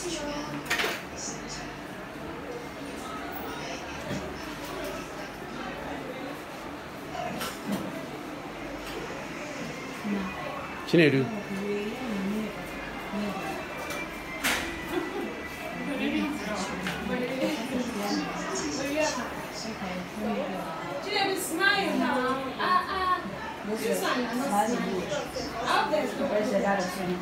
Chinedu. Chinedu, smile now. You smile. Out there. Where's the other thing?